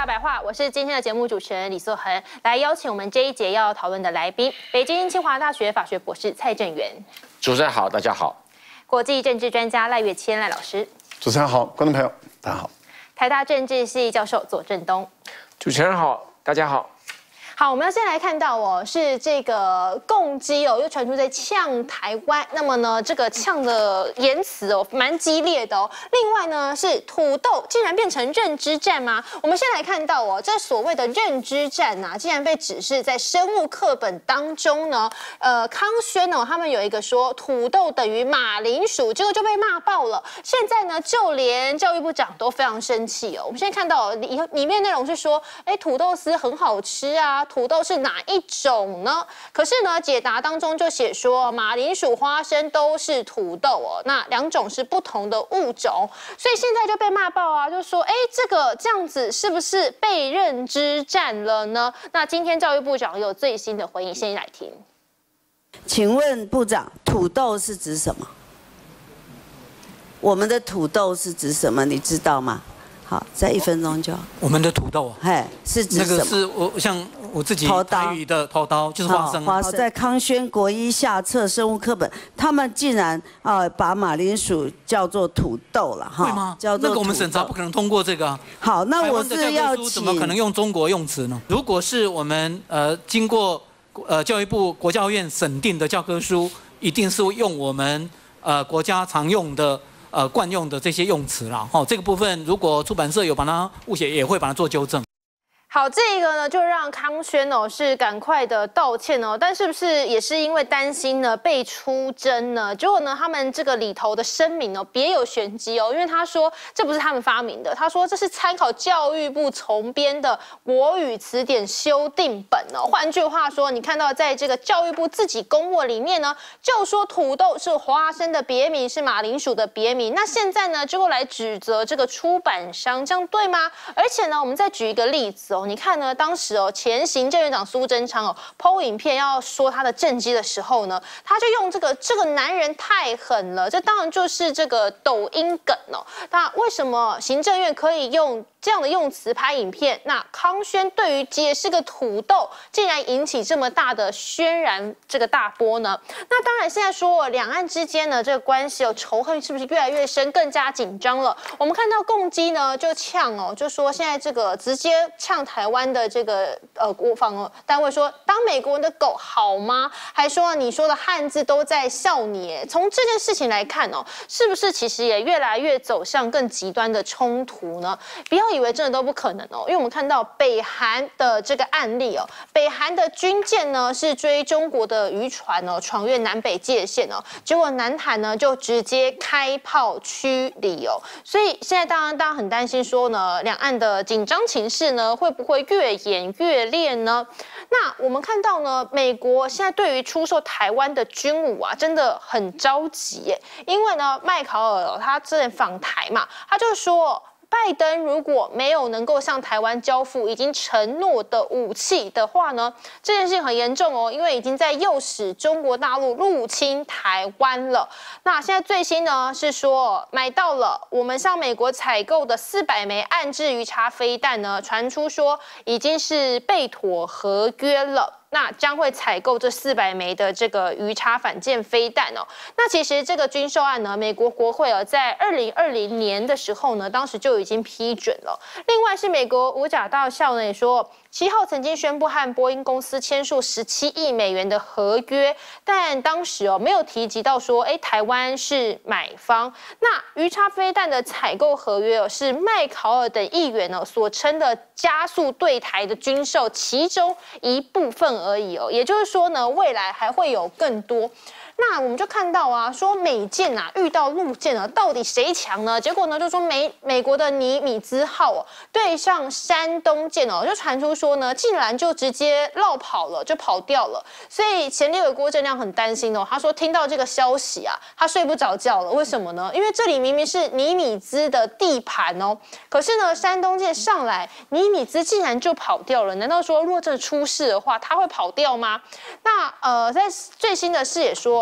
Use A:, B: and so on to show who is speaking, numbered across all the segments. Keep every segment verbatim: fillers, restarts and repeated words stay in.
A: 大白话，我是今天的节目主持人李素恒，来邀请我们这一节要讨论的来宾，北京清华大学法学博士蔡正元。
B: 主持人好，大家好。
A: 国际政治专家赖岳谦赖老师。
C: 主持人好，观众朋友大家好。
A: 台大政治系教授左正东。
B: 主持人好，大家好。
A: 好，我们要先来看到哦，是这个共机哦，又传出在呛台湾。那么呢，这个呛的言辞哦，蛮激烈的哦。另外呢，是土豆竟然变成认知战吗？我们先来看到哦，这所谓的认知战呐、啊，竟然被指示在生物课本当中呢。呃，康轩哦，他们有一个说土豆等于马铃薯，结果就被骂爆了。现在呢，就连教育部长都非常生气哦。我们现在看到里里面内容是说，哎，土豆丝很好吃啊。土豆是哪一种呢？可是呢，解答当中就写说，马铃薯、花生都是土豆哦，那两种是不同的物种，所以现在就被骂爆啊，就说，哎，这个这样子是不是被认知战了呢？那今天教育部长有最新的回应，先来听。
D: 请问部长，土豆是指什么？我们的土豆是指什么？你知道吗？好，再一分钟就好。
E: 我们的土豆啊，
D: 嘿，是指什么？
E: 那个是我像我自己台语的头刀，就是花生。
D: 花生在康轩国一下册生物课本，他们竟然啊、呃、把马铃薯叫做土豆了哈？
E: 会吗？
D: 叫做
E: 那个我们审查不可能通过这个、啊。
D: 好，那我是要请，
E: 怎么可能用中国用词呢？如果是我们呃经过呃教育部国教院审定的教科书，一定是用我们呃国家常用的。呃，惯用的这些用词啦，哈、哦，这个部分如果出版社有把它误写，也会把它做纠正。
A: 好，这个呢就让康轩哦是赶快的道歉哦，但是不是也是因为担心呢被出征呢？结果呢他们这个里头的声明哦别有玄机哦，因为他说这不是他们发明的，他说这是参考教育部重编的国语词典修订本哦。换句话说，你看到在这个教育部自己公布里面呢，就说土豆是花生的别名，是马铃薯的别名。那现在呢就过来指责这个出版商，这样对吗？而且呢，我们再举一个例子哦。你看呢？当时哦，前行政院长苏贞昌哦，P O 影片要说他的政绩的时候呢，他就用这个这个男人太狠了，这当然就是这个抖音梗哦。那为什么行政院可以用这样的用词拍影片？那康轩对于解释个土豆，竟然引起这么大的轩然这个大波呢？那当然，现在说两岸之间呢这个关系哦，仇恨是不是越来越深，更加紧张了？我们看到共机呢就呛哦，就说现在这个直接呛台湾的这个呃国防单位说，当美国人的狗好吗？还说你说的汉字都在笑你。从这件事情来看哦，是不是其实也越来越走向更极端的冲突呢？不要以为真的都不可能哦，因为我们看到北韩的这个案例哦，北韩的军舰呢是追中国的渔船哦，闯越南北界限哦，结果南韩呢就直接开炮驱离哦，所以现在当然大家很担心说呢，两岸的紧张情势呢会不会越演越烈呢？那我们看到呢，美国现在对于出售台湾的军武啊，真的很着急耶，因为呢，麦考尔他之前访台嘛，他就说。拜登如果没有能够向台湾交付已经承诺的武器的话呢，这件事情很严重哦，因为已经在诱使中国大陆入侵台湾了。那现在最新呢是说买到了我们向美国采购的四百枚岸置鱼叉飞弹呢，传出说已经是备妥合约了。那将会采购这四百枚的这个鱼叉反舰飞弹哦。那其实这个军售案呢，美国国会哦，在二零二零年的时候呢，当时就已经批准了。另外是美国五角大校呢也说，七号曾经宣布和波音公司签署十七亿美元的合约，但当时哦没有提及到说，哎，台湾是买方。那鱼叉飞弹的采购合约哦，是麦考尔等议员哦所称的加速对台的军售其中一部分而已哦，也就是说呢，未来还会有更多。那我们就看到啊，说美舰啊遇到陆舰啊，到底谁强呢？结果呢，就说美美国的尼米兹号哦对上山东舰哦，就传出说呢，竟然就直接绕跑了，就跑掉了。所以前立委郭正亮很担心哦，他说听到这个消息啊，他睡不着觉了。为什么呢？因为这里明明是尼米兹的地盘哦，可是呢，山东舰上来，尼米兹竟然就跑掉了。难道说若真的出事的话，他会跑掉吗？那呃，在最新的是也说。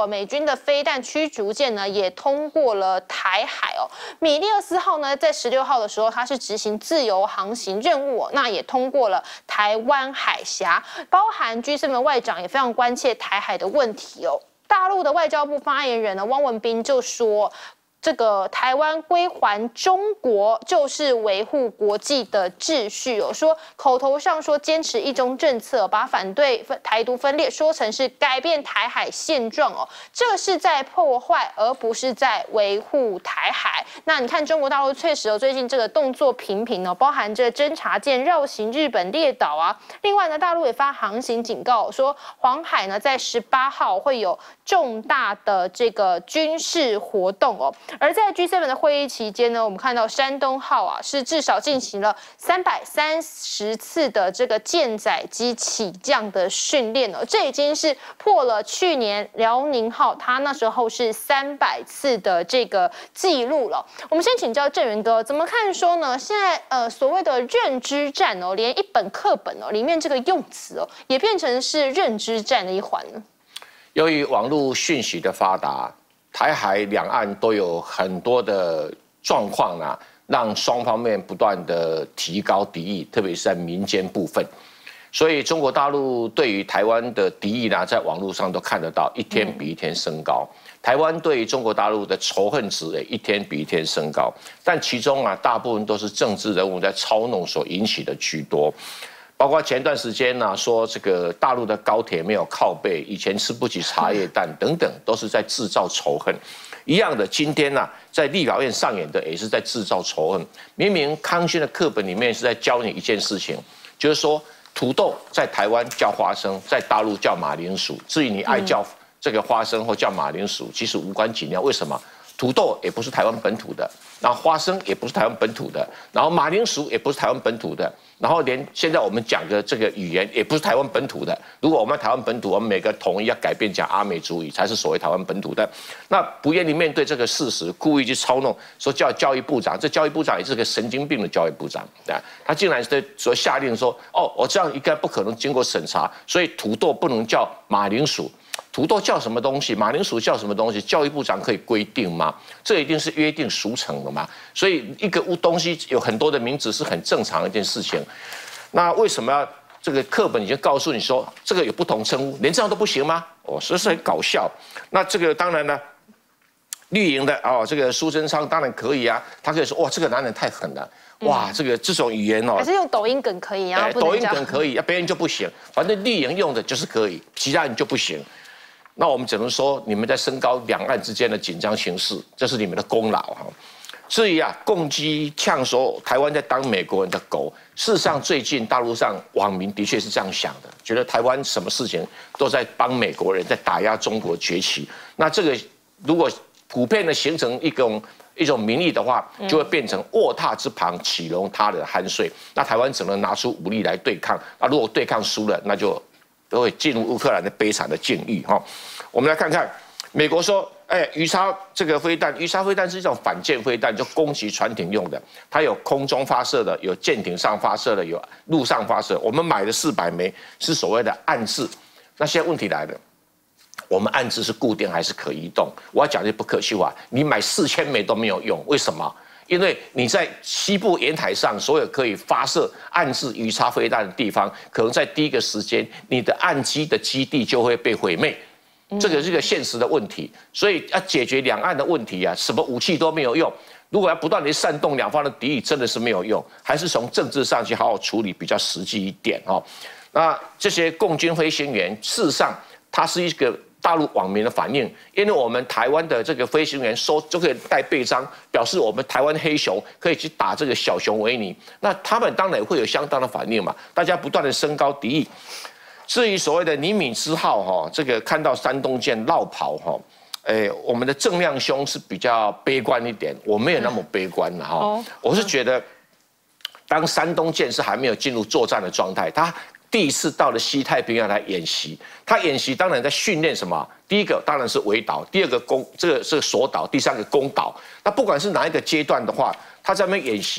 A: 说，美军的飞弹驱逐舰呢也通过了台海哦。米利厄斯号呢在十六号的时候，它是执行自由航行任务、哦，那也通过了台湾海峡，包含 G 七 外长也非常关切台海的问题哦。大陆的外交部发言人呢汪文斌就说，这个台湾归还中国就是维护国际的秩序哦，说口头上说坚持一中政策，把反对台独分裂说成是改变台海现状哦，这是在破坏，而不是在维护台海。那你看中国大陆确实哦，最近这个动作频频哦，包含着侦察舰绕行日本列岛啊。另外呢，大陆也发航行警告，说黄海呢在十八号会有重大的这个军事活动哦。而在 G 七 的会议期间呢，我们看到山东号啊是至少进行了三百三十次的这个舰载机起降的训练哦，这已经是破了去年辽宁号它那时候是三百次的这个记录了。我们先请教郑源哥，怎么看说呢？现在呃所谓的认知战哦，连一本课本哦里面这个用词哦，也变成是认知战的一环呢？
B: 由于网络讯息的发达，台海两岸都有很多的状况啊，让双方面不断的提高敌意，特别是在民间部分。所以中国大陆对于台湾的敌意呢，在网络上都看得到，一天比一天升高。嗯、台湾对于中国大陆的仇恨值也一天比一天升高，但其中啊，大部分都是政治人物在操弄所引起的居多。包括前段时间呢、啊，说这个大陆的高铁没有靠背，以前吃不起茶叶蛋等等，都是在制造仇恨。一样的，今天呢、啊，在立法院上演的也是在制造仇恨。明明康轩的课本里面是在教你一件事情，就是说土豆在台湾叫花生，在大陆叫马铃薯。至于你爱叫这个花生或叫马铃薯，其实无关紧要。为什么？土豆也不是台湾本土的，然后花生也不是台湾本土的，然后马铃薯也不是台湾本土的，然后连现在我们讲的这个语言也不是台湾本土的。如果我们台湾本土，我们每个统一要改变讲阿美族语，才是所谓台湾本土的。那不愿意面对这个事实，故意去操弄，说叫教育部长，这教育部长也是个神经病的教育部长啊！他竟然是说下令说，哦，我这样应该不可能经过审查，所以土豆不能叫马铃薯。土豆叫什么东西？马铃薯叫什么东西？教育部长可以规定吗？这一定是约定俗成的嘛。所以一个东西有很多的名字是很正常的一件事情。那为什么要这个课本已经告诉你说这个有不同称呼，连这样都不行吗？哦，实在是很搞笑。那这个当然呢，绿营的哦，这个苏贞昌当然可以啊，他可以说哇，这个男人太狠了。哇，这个这种语言哦，
A: 还是用抖音梗可以啊？
B: 哎、抖音梗可以，啊，别人就不行。反正绿营用的就是可以，其他人就不行。那我们只能说，你们在升高两岸之间的紧张形势，这是你们的功劳哈。至于啊，共机呛说台湾在当美国人的狗，事实上最近大陆上网民的确是这样想的，觉得台湾什么事情都在帮美国人，在打压中国崛起。那这个如果普遍的形成一种一种民意的话，就会变成卧榻之旁岂容他人酣睡。那台湾只能拿出武力来对抗。那如果对抗输了，那就都会进入乌克兰的悲惨的境遇哈。我们来看看，美国说，哎，鱼叉这个飞弹，鱼叉飞弹是一种反舰飞弹，就攻击船艇用的。它有空中发射的，有舰艇上发射的，有陆上发射。我们买的四百枚是所谓的暗制。那现在问题来了，我们暗制是固定还是可移动？我要讲句不可惜话，你买四千枚都没有用，为什么？因为你在西部沿海上所有可以发射暗制鱼叉飞弹的地方，可能在第一个时间，你的岸基的基地就会被毁灭。这个是一个现实的问题，所以要解决两岸的问题啊，什么武器都没有用。如果要不断地煽动两方的敌意，真的是没有用，还是从政治上去好好处理比较实际一点哦。那这些共军飞行员，事实上它是一个大陆网民的反应，因为我们台湾的这个飞行员收就可以带背章，表示我们台湾黑熊可以去打这个小熊维尼，那他们当然也会有相当的反应嘛，大家不断的升高敌意。至于所谓的尼米兹号哈，这个看到山东舰绕跑哈，诶，我们的郑亮兄是比较悲观一点，我没有那么悲观了哈。我是觉得，当山东舰是还没有进入作战的状态，他第一次到了西太平洋来演习，他演习当然在训练什么？第一个当然是围岛，第二个攻这个是锁岛，第三个攻岛。那不管是哪一个阶段的话，他在那边演习。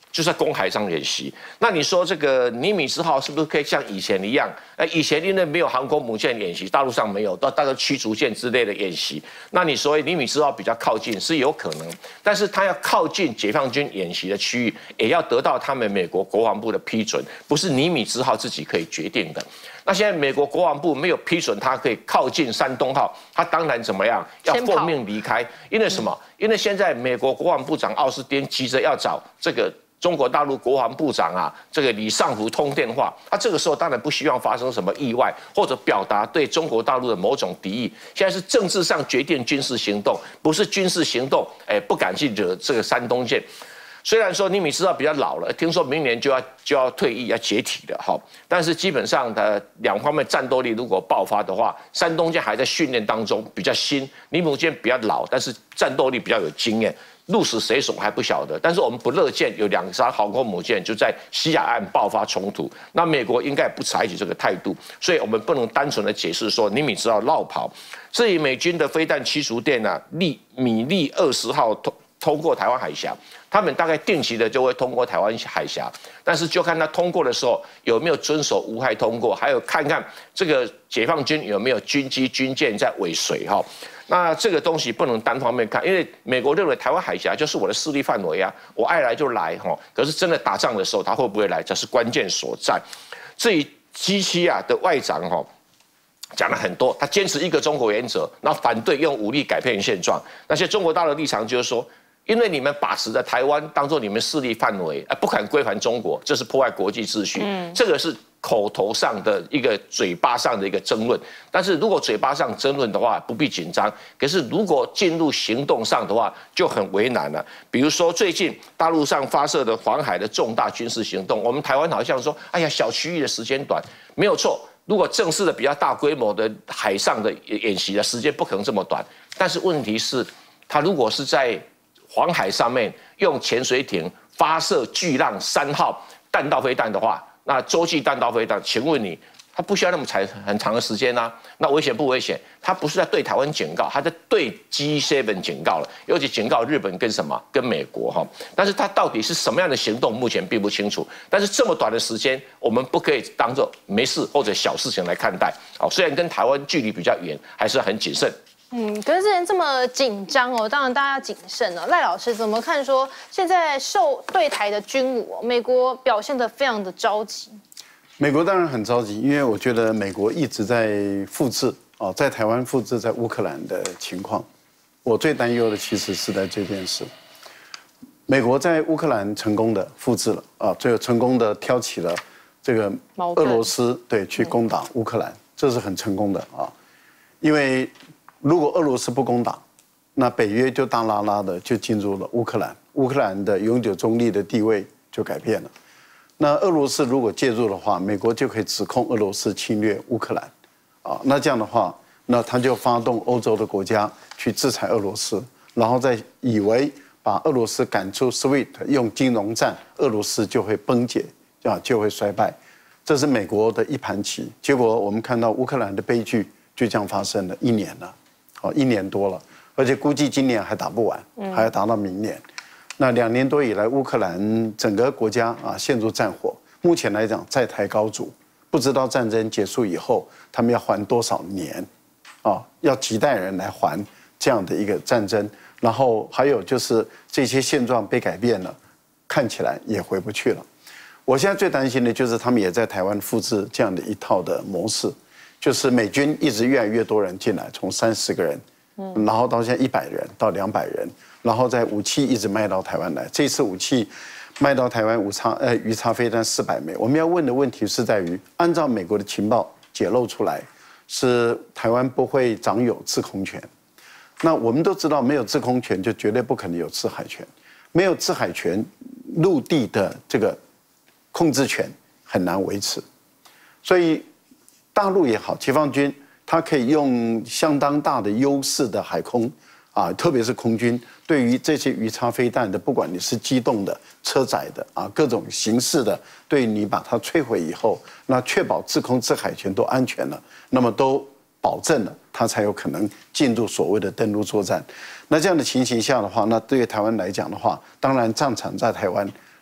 B: 就在公海上演习。那你说这个尼米兹号是不是可以像以前一样？呃，以前因为没有航空母舰演习，大陆上没有，到大概驱逐舰之类的演习。那你所谓尼米兹号比较靠近是有可能，但是它要靠近解放军演习的区域，也要得到他们美国国防部的批准，不是尼米兹号自己可以决定的。那现在美国国防部没有批准它可以靠近山东号，它当然怎么样要奉命离开？因为什么？因为现在美国国防部长奥斯汀急着要找这个中国大陆国防部长啊，这个李尚福通电话。他这个时候当然不希望发生什么意外，或者表达对中国大陆的某种敌意。现在是政治上决定军事行动，不是军事行动，哎，不敢去惹这个山东舰。虽然说尼米兹号比较老了，听说明年就要就要退役要解体了哈，但是基本上的两方面战斗力如果爆发的话，山东舰还在训练当中，比较新，尼姆舰比较老，但是战斗力比较有经验，鹿死谁手还不晓得。但是我们不乐见有两艘航空母舰就在西亚岸爆发冲突，那美国应该不采取这个态度，所以我们不能单纯的解释说尼米兹号绕跑。至于美军的飞弹驱逐舰啊，利米利二十号通通过台湾海峡。他们大概定期的就会通过台湾海峡，但是就看他通过的时候有没有遵守无害通过，还有看看这个解放军有没有军机军舰在尾随哈。那这个东西不能单方面看，因为美国认为台湾海峡就是我的势力范围啊，我爱来就来哈。可是真的打仗的时候，他会不会来，这是关键所在。至于G 七啊的外长哈。讲了很多，他坚持一个中国原则，然后反对用武力改变现状。那些中国大陆的立场就是说，因为你们把持着台湾当做你们势力范围，不肯归还中国，这是破坏国际秩序。嗯，这个是口头上的一个嘴巴上的一个争论。但是如果嘴巴上争论的话，不必紧张。可是如果进入行动上的话，就很为难了。比如说最近大陆上发射的黄海的重大军事行动，我们台湾好像说，哎呀，小区域的时间短，没有错。如果正式的比较大规模的海上的演习的时间不可能这么短，但是问题是，它如果是在黄海上面用潜水艇发射巨浪三号弹道飞弹的话，那洲际弹道飞弹，请问你，它不需要那么长很长的时间啊？那危险不危险？它不是在对台湾警告，它在对 G 七 警告了，尤其警告日本跟什么？跟美国哈。但是它到底是什么样的行动，目前并不清楚。但是这么短的时间，我们不可以当做没事或者小事情来看待。哦，虽然跟台湾距离比较远，还是很谨慎。
A: 嗯，可是之前这么紧张哦，当然大家要谨慎哦。赖老师怎么看说现在受对台的军武、哦，美国表现得非常的着急？
C: 美国当然很着急，因为我觉得美国一直在复制哦，在台湾复制在乌克兰的情况。我最担忧的其实是在这件事。美国在乌克兰成功的复制了啊，最后成功的挑起了这个俄罗斯对去攻打乌克兰，这是很成功的啊。因为如果俄罗斯不攻打，那北约就大拉拉的就进入了乌克兰，乌克兰的永久中立的地位就改变了。那俄罗斯如果介入的话，美国就可以指控俄罗斯侵略乌克兰，啊，那这样的话，那他就发动欧洲的国家去制裁俄罗斯，然后再以为把俄罗斯赶出 S W I F T， 用金融战，俄罗斯就会崩解，啊，就会衰败，这是美国的一盘棋。结果我们看到乌克兰的悲剧就这样发生了，一年了，哦，一年多了，而且估计今年还打不完，还要打到明年。那两年多以来，乌克兰整个国家啊陷入战火，目前来讲在台高筑，不知道战争结束以后他们要还多少年，啊，要几代人来还这样的一个战争。然后还有就是这些现状被改变了，看起来也回不去了。我现在最担心的就是他们也在台湾复制这样的一套的模式，就是美军一直越来越多人进来，从三十个人，然后到现在一百人到两百人。然后在武器一直卖到台湾来，这次武器卖到台湾五叉呃鱼叉飞弹四百枚。我们要问的问题是在于，按照美国的情报解露出来，是台湾不会掌有制空权。那我们都知道，没有制空权就绝对不可能有制海权，没有制海权，陆地的这个控制权很难维持。所以大陆也好，解放军它可以用相当大的优势的海空。啊，特别是空军对于这些鱼叉飞弹的，不管你是机动的、车载的啊，各种形式的，对你把它摧毁以后，那确保制空、制海权都安全了，那么都保证了，它才有可能进入所谓的登陆作战。那这样的情形下的话，那对于台湾来讲的话，当然战场在台湾，那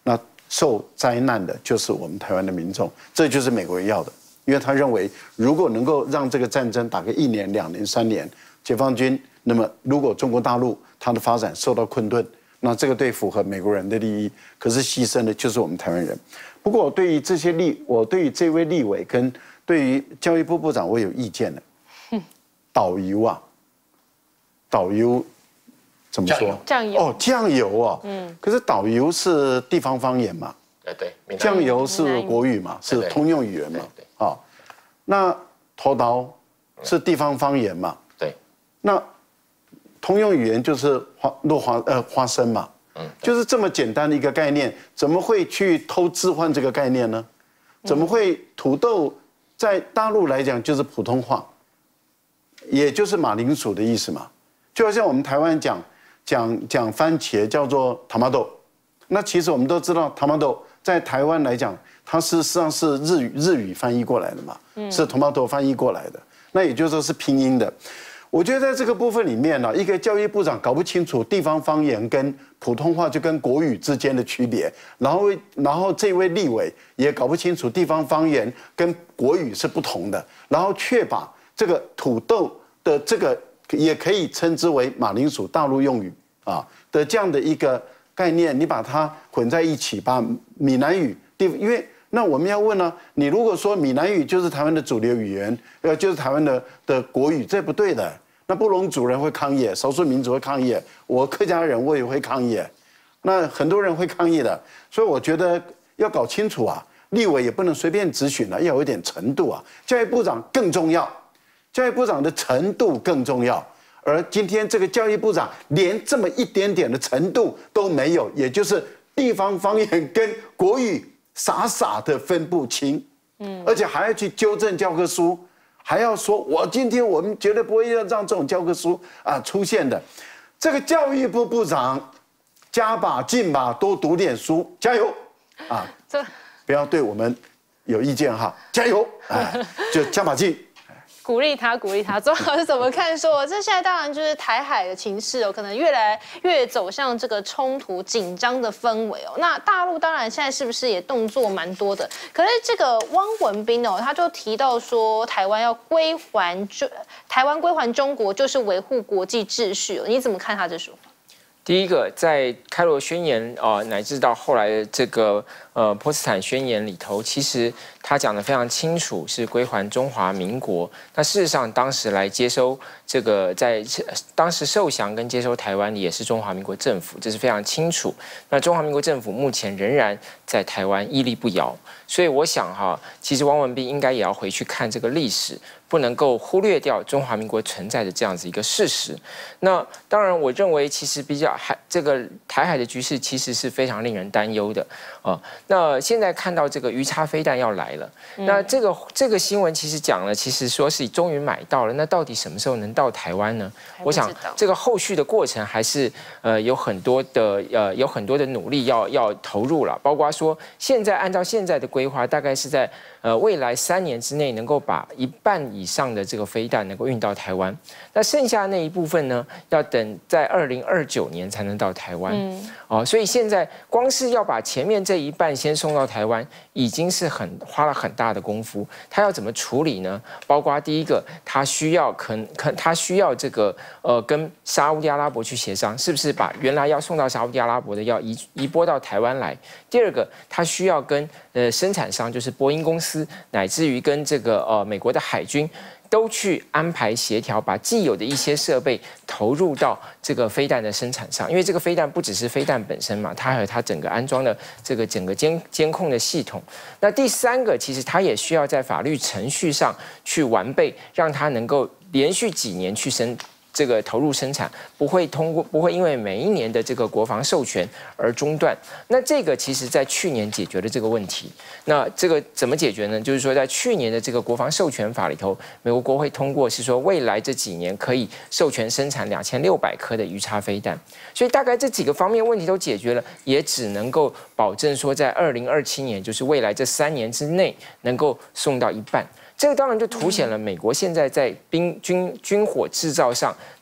C: 受灾难的就是我们台湾的民众，这就是美国要的，因为他认为如果能够让这个战争打个一年、两年、三年，解放军，那么如果中国大陆它的发展受到困顿，那这个对符合美国人的利益，可是牺牲的就是我们台湾人。不过我对于这些立，我对于这位立委跟对于教育部部长，我有意见的。导游啊，导游怎么说？
A: 酱油
C: 哦，酱油哦。嗯。可是导游是地方方言嘛？
B: 对对。
C: 酱油是国语嘛？是通用语言嘛？
B: 对。
C: 啊，那头刀是地方方言嘛？
B: 对。
C: 那通用语言就是花落花呃花生嘛？嗯。就是这么简单的一个概念，怎么会去偷置换这个概念呢？怎么会土豆在大陆来讲就是普通话？也就是马铃薯的意思嘛，就好像我们台湾讲讲讲番茄叫做 tomato， 那其实我们都知道 tomato 在台湾来讲，它是实际上是日语日语翻译过来的嘛，是 tomato 翻译过来的，那也就是说是拼音的。我觉得在这个部分里面呢，一个教育部长搞不清楚地方方言跟普通话就跟国语之间的区别，然后然后这位立委也搞不清楚地方方言跟国语是不同的，然后却把这个土豆的这个也可以称之为马铃薯大陆用语啊的这样的一个概念，你把它混在一起，把闽南语地，因为那我们要问呢、啊，你如果说闽南语就是台湾的主流语言，呃，就是台湾的的国语，这不对的。那布农族人会抗议，少数民族会抗议，我客家人我也会抗议，那很多人会抗议的。所以我觉得要搞清楚啊，立委也不能随便质询了，要有一点程度啊。教育部长更重要。教育部长的程度更重要，而今天这个教育部长连这么一点点的程度都没有，也就是地方方言跟国语傻傻的分不清，嗯，而且还要去纠正教科书，还要说我今天我们绝对不会要让这种教科书啊出现的。这个教育部部长加把劲吧，多读点书，加油啊！这不要对我们有意见哈，加油啊，就加把劲。
A: 鼓励他，鼓励他。周老师怎么看说？这现在当然就是台海的情势哦，可能越来越走向这个冲突紧张的氛围哦。那大陆当然现在是不是也动作蛮多的？可是这个汪文斌哦，他就提到说，台湾要归还中，台湾归还中国就是维护国际秩序哦。你怎么看他这说法？
F: 第一个，在开罗宣言啊、呃，乃至到后来的这个呃波茨坦宣言里头，其实他讲得非常清楚，是归还中华民国。那事实上，当时来接收这个在当时受降跟接收台湾的也是中华民国政府，这是非常清楚。那中华民国政府目前仍然在台湾屹立不摇，所以我想哈，其实汪文斌应该也要回去看这个历史。不能够忽略掉中华民国存在的这样子一个事实。那当然，我认为其实比较海这个台海的局势其实是非常令人担忧的啊。那现在看到这个鱼叉飞弹要来了，那这个这个新闻其实讲了，其实说是终于买到了，那到底什么时候能到台湾呢？我想这个后续的过程还是呃有很多的呃有很多的努力要要投入了，包括说现在按照现在的规划，大概是在呃未来三年之内能够把一半以上的这个飞弹能够运到台湾，那剩下那一部分呢，要等在二零二九年才能到台湾。嗯，哦，所以现在光是要把前面这一半先送到台湾，已经是很花了很大的功夫。他要怎么处理呢？包括第一个，他需要可可他需要这个呃跟沙烏地阿拉伯去协商，是不是把原来要送到沙烏地阿拉伯的要移移拨到台湾来？第二个，他需要跟呃生产商，就是波音公司，乃至于跟这个呃美国的海军。都去安排协调，把既有的一些设备投入到这个飞弹的生产上，因为这个飞弹不只是飞弹本身嘛，它还有它整个安装的这个整个监监控的系统。那第三个，其实它也需要在法律程序上去完备，让它能够连续几年去生。这个投入生产不会通过，不会因为每一年的这个国防授权而中断。那这个其实在去年解决了这个问题。那这个怎么解决呢？就是说在去年的这个国防授权法里头，美国国会通过是说未来这几年可以授权生产两千六百颗的鱼叉飞弹。所以大概这几个方面问题都解决了，也只能够保证说在二零二七年，就是未来这三年之内能够送到一半。这个当然就凸显了美国现在在兵军军火制造上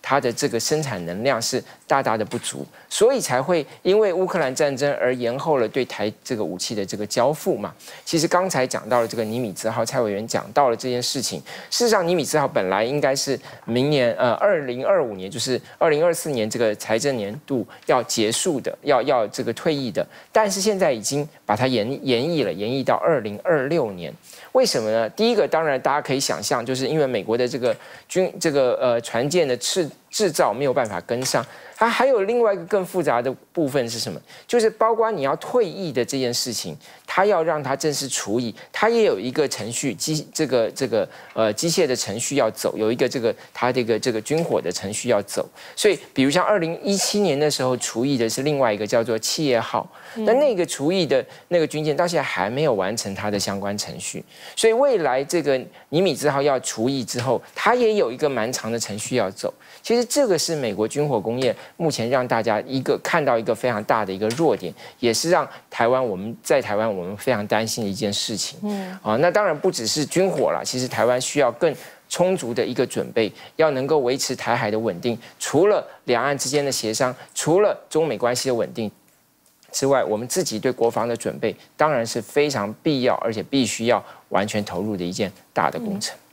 F: 它的这个生产能量是大大的不足，所以才会因为乌克兰战争而延后了对台这个武器的这个交付嘛。其实刚才讲到了这个尼米兹号，蔡委员讲到了这件事情。事实上，尼米兹号本来应该是明年呃二零二五年，就是二零二四年这个财政年度要结束的，要要这个退役的，但是现在已经把它延延役了，延役到二零二六年。为什么呢？第一个，当然大家可以想象，就是因为美国的这个军这个呃船舰的制制造没有办法跟上。它还有另外一个更复杂的部分是什么？就是包括你要退役的这件事情，它要让它正式除役，它也有一个程序机这个这个呃机械的程序要走，有一个这个它这个这个军火的程序要走。所以，比如像二零一七年的时候除役的是另外一个叫做企业号，那那个除役的那个军舰到现在还没有完成它的相关程序。所以未来这个尼米兹号要除役之后，它也有一个蛮长的程序要走。其实这个是美国军火工业目前让大家一个看到一个非常大的一个弱点，也是让台湾我们在台湾我们非常担心的一件事情。嗯，啊，那当然不只是军火啦，其实台湾需要更充足的一个准备，要能够维持台海的稳定。除了两岸之间的协商，除了中美关系的稳定之外，我们自己对国防的准备当然是非常必要，而且必须要完全投入的一件大的工程。嗯